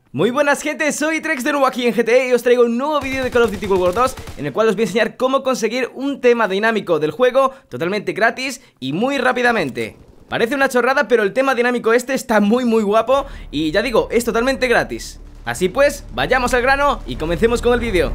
Muy buenas gente, soy Trex de nuevo aquí en GT y os traigo un nuevo vídeo de Call of Duty World War 2 en el cual os voy a enseñar cómo conseguir un tema dinámico del juego totalmente gratis y muy rápidamente. Parece una chorrada, pero el tema dinámico este está muy guapo y ya digo, es totalmente gratis. Así pues, vayamos al grano y comencemos con el vídeo.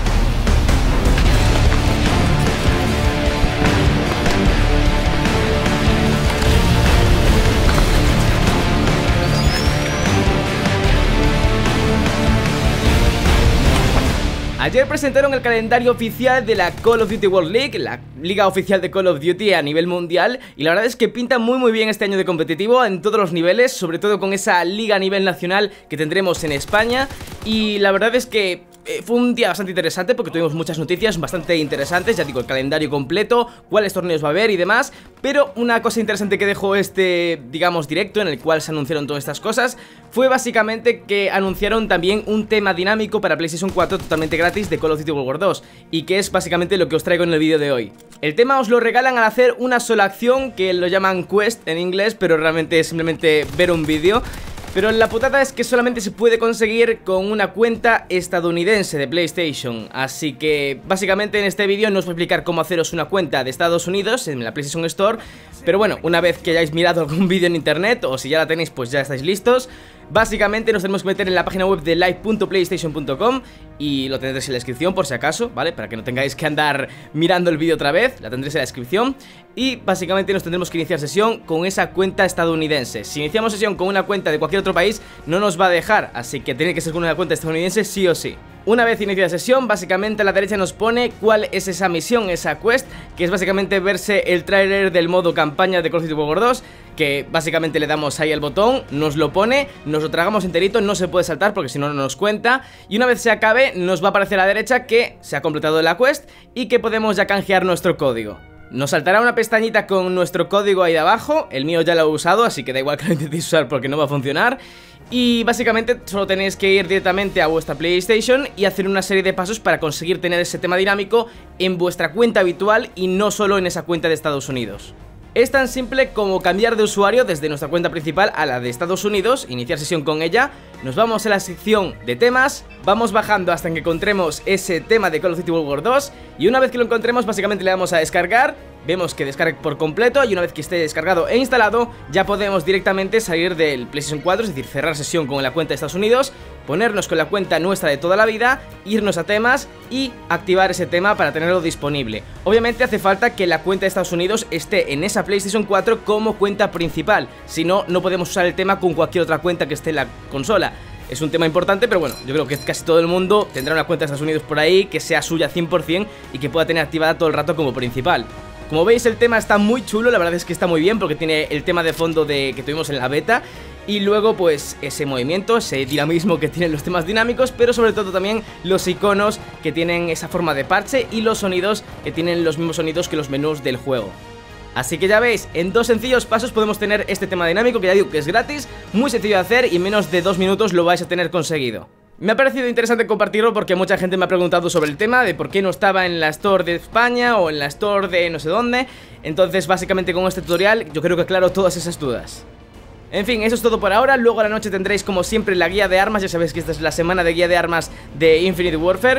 Ayer presentaron el calendario oficial de la Call of Duty World League, la liga oficial de Call of Duty a nivel mundial, y la verdad es que pinta muy bien este año de competitivo en todos los niveles, sobre todo con esa liga a nivel nacional que tendremos en España. Y la verdad es que fue un día bastante interesante porque tuvimos muchas noticias bastante interesantes, ya digo, el calendario completo, cuáles torneos va a haber y demás. Pero una cosa interesante que dejó este, digamos, directo en el cual se anunciaron todas estas cosas fue básicamente que anunciaron también un tema dinámico para PlayStation 4 totalmente gratis de Call of Duty World War 2, y que es básicamente lo que os traigo en el vídeo de hoy. El tema os lo regalan al hacer una sola acción, que lo llaman quest en inglés, pero realmente es simplemente ver un vídeo. Pero la putada es que solamente se puede conseguir con una cuenta estadounidense de PlayStation. Así que básicamente en este vídeo no os voy a explicar cómo haceros una cuenta de Estados Unidos en la PlayStation Store. Pero bueno, una vez que hayáis mirado algún vídeo en internet, o si ya la tenéis pues ya estáis listos, básicamente nos tenemos que meter en la página web de live.playstation.com y lo tendréis en la descripción por si acaso, ¿vale? Para que no tengáis que andar mirando el vídeo otra vez, la tendréis en la descripción. Y básicamente nos tendremos que iniciar sesión con esa cuenta estadounidense. Si iniciamos sesión con una cuenta de cualquier otro país, no nos va a dejar, así que tiene que ser con una cuenta estadounidense sí o sí. Una vez iniciada sesión, básicamente a la derecha nos pone cuál es esa misión, esa quest, que es básicamente verse el tráiler del modo campaña de Call of Duty World War 2, que básicamente le damos ahí al botón, nos lo pone, nos lo tragamos enterito, no se puede saltar porque si no, no nos cuenta, y una vez se acabe nos va a aparecer a la derecha que se ha completado la quest y que podemos ya canjear nuestro código. Nos saltará una pestañita con nuestro código ahí de abajo, el mío ya lo he usado, así que da igual que lo intentéis usar porque no va a funcionar. Y básicamente solo tenéis que ir directamente a vuestra PlayStation y hacer una serie de pasos para conseguir tener ese tema dinámico en vuestra cuenta habitual y no solo en esa cuenta de Estados Unidos. Es tan simple como cambiar de usuario desde nuestra cuenta principal a la de Estados Unidos, iniciar sesión con ella, nos vamos a la sección de temas, vamos bajando hasta que encontremos ese tema de Call of Duty World War 2 y una vez que lo encontremos básicamente le damos a descargar, vemos que descargue por completo y una vez que esté descargado e instalado ya podemos directamente salir del PlayStation 4, es decir, cerrar sesión con la cuenta de Estados Unidos, ponernos con la cuenta nuestra de toda la vida, irnos a temas y activar ese tema para tenerlo disponible. Obviamente hace falta que la cuenta de Estados Unidos esté en esa PlayStation 4 como cuenta principal, si no, no podemos usar el tema con cualquier otra cuenta que esté en la consola. Es un tema importante, pero bueno, yo creo que casi todo el mundo tendrá una cuenta de Estados Unidos por ahí que sea suya 100% y que pueda tener activada todo el rato como principal. Como veis, el tema está muy chulo, la verdad es que está muy bien porque tiene el tema de fondo que tuvimos en la beta y luego pues ese movimiento, ese dinamismo que tienen los temas dinámicos, pero sobre todo también los iconos que tienen esa forma de parche y los sonidos que tienen los mismos sonidos que los menús del juego. Así que ya veis, en 2 sencillos pasos podemos tener este tema dinámico que ya digo que es gratis, muy sencillo de hacer y en menos de 2 minutos lo vais a tener conseguido. Me ha parecido interesante compartirlo porque mucha gente me ha preguntado sobre el tema de por qué no estaba en la Store de España o en la Store de no sé dónde. Entonces básicamente con este tutorial yo creo que aclaro todas esas dudas. En fin, eso es todo por ahora. Luego a la noche tendréis como siempre la guía de armas. Ya sabéis que esta es la semana de guía de armas de Infinite Warfare.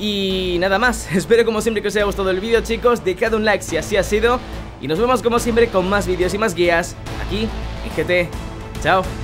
Y nada más, espero como siempre que os haya gustado el vídeo, chicos. Dejad un like si así ha sido y nos vemos como siempre con más vídeos y más guías aquí en GT. Chao.